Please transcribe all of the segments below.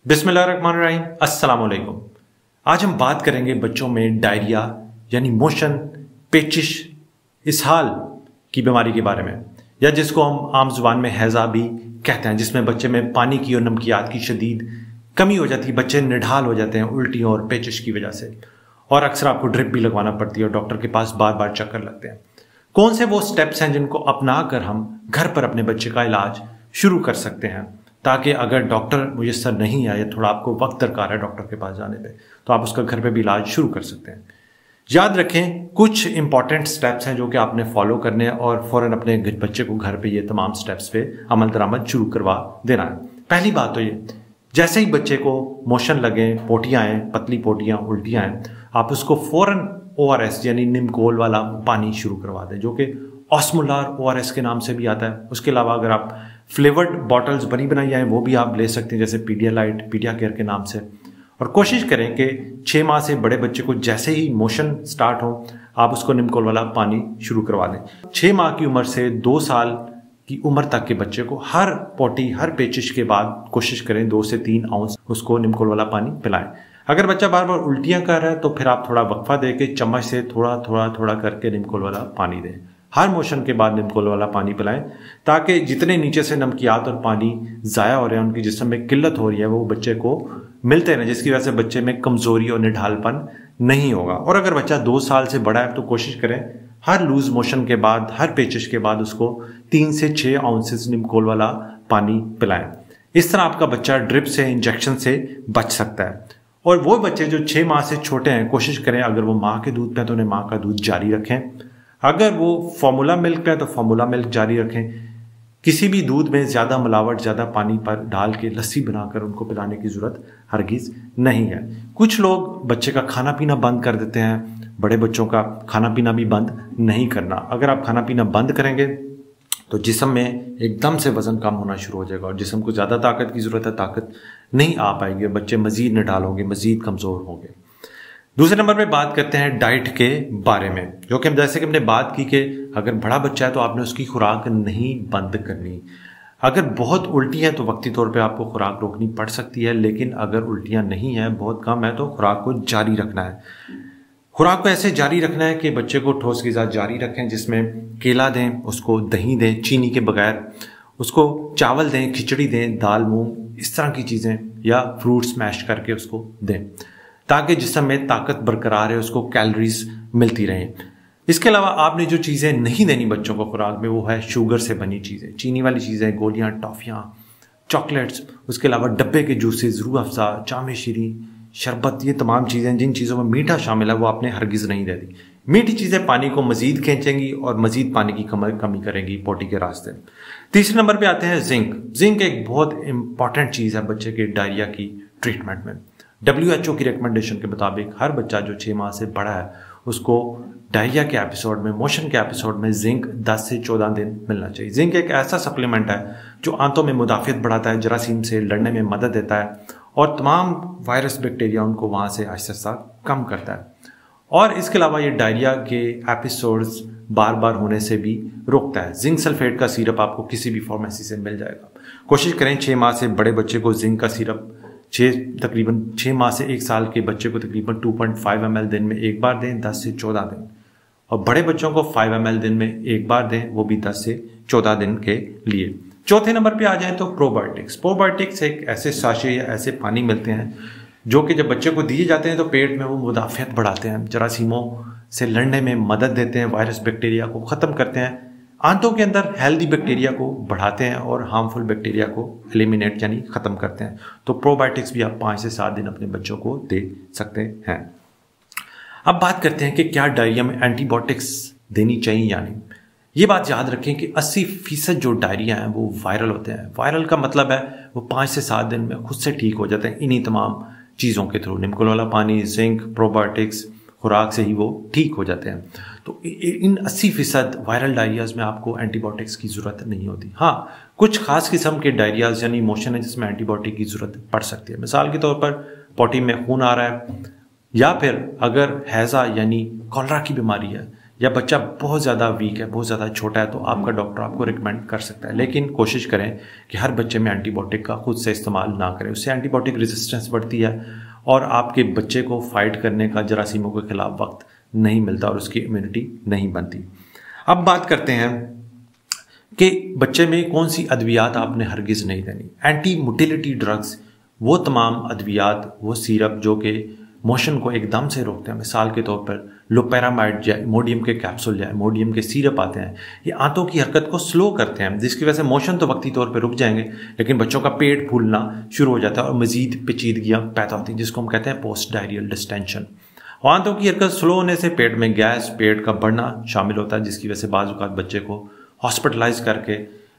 बिस्मिल्लाहिर्रहमानिर्रहीम, अस्सलाम वालेकुम। आज हम बात करेंगे बच्चों में डायरिया यानी मोशन, पेचिश, इसहाल की बीमारी के बारे में, या जिसको हम आम जुबान में हैजा भी कहते हैं, जिसमें बच्चे में पानी की और नमकियात की शदीद कमी हो जाती है। बच्चे निढाल हो जाते हैं उल्टियों और पेचिश की वजह से, और अक्सर आपको ड्रिप भी लगवाना पड़ती है और डॉक्टर के पास बार बार चक्कर लगते हैं। कौन से वो स्टेप्स हैं जिनको अपना कर हम घर पर अपने बच्चे का इलाज शुरू कर सकते हैं, ताकि अगर डॉक्टर मुयस्सर नहीं है या थोड़ा आपको वक्त दरकार है डॉक्टर के पास जाने पे, तो आप उसका घर पे भी इलाज शुरू कर सकते हैं। याद रखें, कुछ इंपॉर्टेंट स्टेप्स हैं जो कि आपने फॉलो करने हैं और फौरन अपने बच्चे को घर पे ये तमाम स्टेप्स पे अमल दरामद शुरू करवा देना है। पहली बात तो ये, जैसे ही बच्चे को मोशन लगे, पोटियां आए, पतली पोटियां, उल्टियां आए, आप उसको फौरन ORS यानी निमकोल वाला पानी शुरू करवा दें, जो कि ऑस्मोलार ORS के नाम से भी आता है। उसके अलावा अगर आप फ्लेवर्ड बॉटल्स बनी बनाई आए वो भी आप ले सकते हैं, जैसे पीडियालाइट, पीडिया केयर के नाम से। और कोशिश करें कि 6 माह से बड़े बच्चे को जैसे ही मोशन स्टार्ट हो, आप उसको निमकोल वाला पानी शुरू करवा दें। 6 माह की उम्र से 2 साल की उम्र तक के बच्चे को हर पोटी, हर पेचिश के बाद कोशिश करें 2 से 3 आउंस उसको निमकोल वाला पानी पिलाएं। अगर बच्चा बार बार उल्टियां कर रहा है तो फिर आप थोड़ा वक्फा दे के चम्मच से थोड़ा थोड़ा थोड़ा करके निमकोल वाला पानी दें। हर मोशन के बाद निमकोल वाला पानी पिलाएं, ताकि जितने नीचे से नमकियात और पानी ज़ाया हो रहे हैं, उनकी जिस्म में किल्लत हो रही है, वो बच्चे को मिलते रहें, जिसकी वजह से बच्चे में कमज़ोरी और निढालपन नहीं होगा। और अगर बच्चा 2 साल से बड़ा है तो कोशिश करें हर लूज मोशन के बाद, हर पेचिश के बाद उसको 3 से 6 आउंसेस निमकोल वाला पानी पिलाएं। इस तरह आपका बच्चा ड्रिप से, इंजेक्शन से बच सकता है। और वो बच्चे जो 6 माह से छोटे हैं, कोशिश करें अगर वो माँ के दूध पे हैं तो उन्हें माँ का दूध जारी रखें। अगर वो फॉर्मूला मिल्क पे है तो फॉर्मूला मिल्क जारी रखें। किसी भी दूध में ज़्यादा मिलावट, ज़्यादा पानी पर डाल के लस्सी बनाकर उनको पिलाने की ज़रूरत हरगिज़ नहीं है। कुछ लोग बच्चे का खाना पीना बंद कर देते हैं, बड़े बच्चों का खाना पीना भी बंद नहीं करना। अगर आप खाना पीना बंद करेंगे तो जिस्म में एकदम से वज़न कम होना शुरू हो जाएगा और जिस्म को ज़्यादा ताकत की ज़रूरत है, ताकत नहीं आ पाएगी और बच्चे मज़ीद निढाल होंगे, मज़ीद कमज़ोर होंगे। दूसरे नंबर पे बात करते हैं डाइट के बारे में, जो कि जैसे कि हमने बात की कि अगर बड़ा बच्चा है तो आपने उसकी खुराक नहीं बंद करनी। अगर बहुत उल्टी है तो वक्ती तौर पे आपको खुराक रोकनी पड़ सकती है, लेकिन अगर उल्टियाँ नहीं हैं, बहुत कम है, तो खुराक को जारी रखना है। खुराक को ऐसे जारी रखना है कि बच्चे को ठोस ग़िज़ा जारी रखें, जिसमें केला दें, उसको दही दें चीनी के बगैर, उसको चावल दें, खिचड़ी दें, दाल मूंग, इस तरह की चीज़ें, या फ्रूट स्मैश करके उसको दें, ताकि जिस्म में ताकत बरकरार है, उसको कैलोरीज मिलती रहें। इसके अलावा आपने जो चीज़ें नहीं देनी बच्चों को खुराक में, वो है शुगर से बनी चीज़ें, चीनी वाली चीज़ें, गोलियां, टॉफ़ियाँ, चॉकलेट्स। उसके अलावा डब्बे के जूसेस, रूह अफ़ज़ा, जाम शीरी, शरबत, ये तमाम चीज़ें जिन चीज़ों में मीठा शामिल है वो आपने हरगिज़ नहीं दे दी। मीठी चीज़ें पानी को मज़ीद खींचेंगी और मज़ीद पानी की कमी करेंगी पोटी के रास्ते। तीसरे नंबर पे आते हैं जिंक। जिंक एक बहुत इंपॉर्टेंट चीज़ है बच्चे के डायरिया की ट्रीटमेंट में। WHO की रिकमेंडेशन के मुताबिक हर बच्चा जो 6 माह से बड़ा है उसको डायरिया के एपिसोड में, मोशन के एपिसोड में जिंक 10 से 14 दिन मिलना चाहिए। जिंक एक ऐसा सप्लीमेंट है जो आंतों में मुदाफ़ियत बढ़ाता है, जरासीम से लड़ने में मदद देता है और तमाम वायरस, बैक्टीरिया उनको वहाँ से आहिस्ता आहिस्ता कम करता है। और इसके अलावा ये डायरिया के एपिसोड्स बार बार होने से भी रोकता है। जिंक सल्फेट का सिरप आपको किसी भी फार्मेसी से मिल जाएगा। कोशिश करें 6 माह से बड़े बच्चे को जिंक का सिरप तकरीबन 6 माह से 1 साल के बच्चे को तकरीबन 2.5 ml दिन में एक बार दें, 10 से 14 दिन। और बड़े बच्चों को 5 ml दिन में एक बार दें, वो भी 10 से 14 दिन के लिए। चौथे नंबर पे आ जाए तो प्रोबायोटिक्स। प्रोबायोटिक्स एक ऐसे साशे या ऐसे पानी मिलते हैं जो कि जब बच्चे को दिए जाते हैं तो पेट में वो मुदाफ़ियत बढ़ाते हैं, जरासीमों से लड़ने में मदद देते हैं, वायरस, बैक्टीरिया को ख़त्म करते हैं, आंतों के अंदर हेल्दी बैक्टीरिया को बढ़ाते हैं और हार्मफुल बैक्टीरिया को एलिमिनेट यानी ख़त्म करते हैं। तो प्रोबायोटिक्स भी आप 5 से 7 दिन अपने बच्चों को दे सकते हैं। अब बात करते हैं कि क्या डायरिया में एंटीबायोटिक्स देनी चाहिए या नहीं। ये बात याद रखें कि 80% जो डायरिया हैं वो वायरल होते हैं। वायरल का मतलब है वो 5 से 7 दिन में खुद से ठीक हो जाते हैं, इन्हीं तमाम चीज़ों के थ्रू, निमकोल वाला पानी, जिंक, प्रोबायोटिक्स, खुराक से ही वो ठीक हो जाते हैं। तो इन 80% वायरल डायरियाज में आपको एंटीबायोटिक्स की ज़रूरत नहीं होती। हाँ, कुछ खास किस्म के डायरियाज यानी मोशन है जिसमें एंटीबायोटिक की ज़रूरत पड़ सकती है। मिसाल के तौर पर पोटी में खून आ रहा है, या फिर अगर हैज़ा यानी कॉलरा की बीमारी है, या बच्चा बहुत ज़्यादा वीक है, बहुत ज़्यादा छोटा है, तो आपका डॉक्टर आपको रिकमेंड कर सकता है। लेकिन कोशिश करें कि हर बच्चे में एंटीबायोटिक का खुद से इस्तेमाल ना करें, उससे एंटीबायोटिक रेजिस्टेंस बढ़ती है और आपके बच्चे को फाइट करने का जरासीमों के खिलाफ वक्त नहीं मिलता और उसकी इम्यूनिटी नहीं बनती। अब बात करते हैं कि बच्चे में कौन सी अद्वियात आपने हरगिज़ नहीं देनी। एंटी मोटिलिटी ड्रग्स, वो तमाम अद्वियात, वो सिरप जो कि मोशन को एकदम से रोकते हैं, मिसाल के तौर पर लोपेरामाइड या इमोडियम के कैप्सूल या इमोडियम के सिरप आते हैं, ये आंतों की हरकत को स्लो करते हैं, जिसकी वजह से मोशन तो वक्ती तौर पर रुक जाएंगे, लेकिन बच्चों का पेट फूलना शुरू हो जाता है और मजीद पेचीदगियाँ पैदा होती हैं, जिसको हम कहते हैं पोस्ट डायरियल डिस्टेंशन। और आंतों की हरकत स्लो होने से पेट में गैस, पेट का बढ़ना शामिल होता है, जिसकी वजह से बाज़ औक़ात बच्चे को हॉस्पिटलाइज करके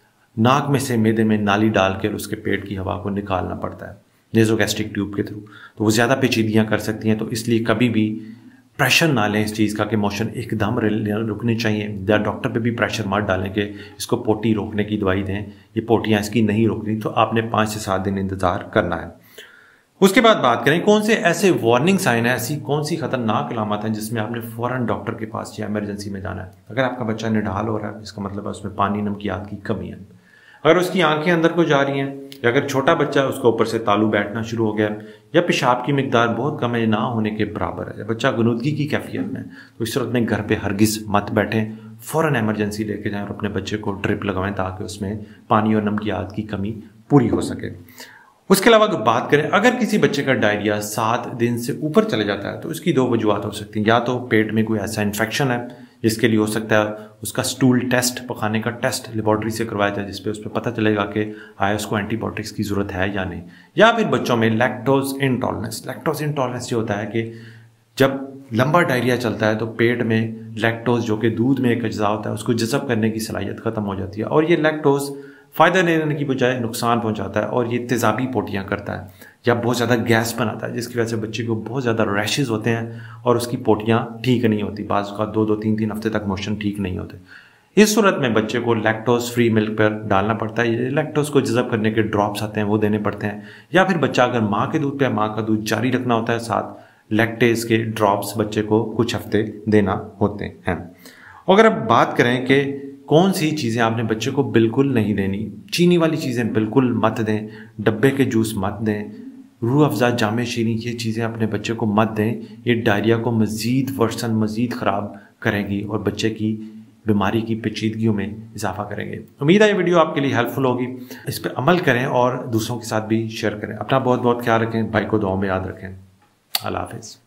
नाक में से मैदे में नाली डाल कर उसके पेट की हवा को निकालना पड़ता है नेज़ोगैस्ट्रिक ट्यूब के थ्रू, तो वो ज़्यादा पेचीदगियाँ कर सकती हैं। तो इसलिए कभी भी प्रेशर ना लें इस चीज़ का कि मोशन एकदम रुकनी चाहिए, या डॉक्टर पे भी प्रेशर मत डालें कि इसको पोटी रोकने की दवाई दें, ये पोटियाँ इसकी नहीं रोक रही, तो आपने 5 से 7 दिन इंतज़ार करना है। उसके बाद बात करें कौन से ऐसे वार्निंग साइन है, ऐसी कौन सी खतरनाक अलामत है जिसमें आपने फ़ौरन डॉक्टर के पास या इमरजेंसी में जाना है। अगर आपका बच्चा निढाल हो रहा है, इसका मतलब है उसमें पानी नमकियात की कमी है। अगर उसकी आंखें अंदर को जा रही हैं, या अगर छोटा बच्चा उसको ऊपर से तालू बैठना शुरू हो गया, या पेशाब की मिकदार बहुत कम है, ना होने के बराबर है, या बच्चा गनुदगी की कैफियत में, तो इस सूरत में घर पे हरगिज़ मत बैठें, फ़ौरन एमरजेंसी लेके जाएं और अपने बच्चे को ड्रिप लगवाएं ताकि उसमें पानी और नमकियात की कमी पूरी हो सके। उसके अलावा अगर बात करें, अगर किसी बच्चे का डायरिया 7 दिन से ऊपर चले जाता है तो इसकी 2 वजूहत हो सकती हैं। या तो पेट में कोई ऐसा इन्फेक्शन है जिसके लिए हो सकता है उसका स्टूल टेस्ट, पखाने का टेस्ट लेबॉर्ट्री से करवाया जाए, जिसपे उस पर पता चलेगा कि आया उसको एंटीबायोटिक्स की ज़रूरत है या नहीं। या फिर बच्चों में लैक्टोज इंटॉलरेंस ये होता है कि जब लंबा डायरिया चलता है तो पेट में लैक्टोज, जो कि दूध में एक अज्जा होता है, उसको जज़ब करने की सलाहियत ख़त्म हो जाती है और ये लैक्टोज फ़ायदा देने की बजाय नुकसान पहुंचाता है और ये तेज़ाबी पोटियाँ करता है या बहुत ज़्यादा गैस बनाता है, जिसकी वजह से बच्चे को बहुत ज़्यादा रैशेज़ होते हैं और उसकी पोटियाँ ठीक नहीं होती। बाज़ का 2-2, 3-3 हफ्ते तक मोशन ठीक नहीं होते। इस सूरत में बच्चे को लैक्टोज फ्री मिल्क पर डालना पड़ता है। लैक्टोज को जज़ब करने के ड्रॉप्स आते हैं, वो देने पड़ते हैं। या फिर बच्चा अगर माँ के दूध पे, माँ का दूध जारी रखना होता है, साथ लैक्टेज के ड्रॉप्स बच्चे को कुछ हफ्ते देना होते हैं। अगर अब बात करें कि कौन सी चीज़ें आपने बच्चे को बिल्कुल नहीं देनी, चीनी वाली चीज़ें बिल्कुल मत दें, डब्बे के जूस मत दें, रूह अफ़ज़ा, जामे शीरी, ये चीज़ें अपने बच्चे को मत दें। ये डायरिया को मज़ीद ख़राब करेंगी और बच्चे की बीमारी की पेचीदगियों में इजाफा करेंगे। उम्मीद है ये वीडियो आपके लिए हेल्पफुल होगी, इस पर अमल करें और दूसरों के साथ भी शेयर करें। अपना बहुत बहुत ख्याल रखें, भाई को दुआ में याद रखें। अल्लाह हाफ़िज़।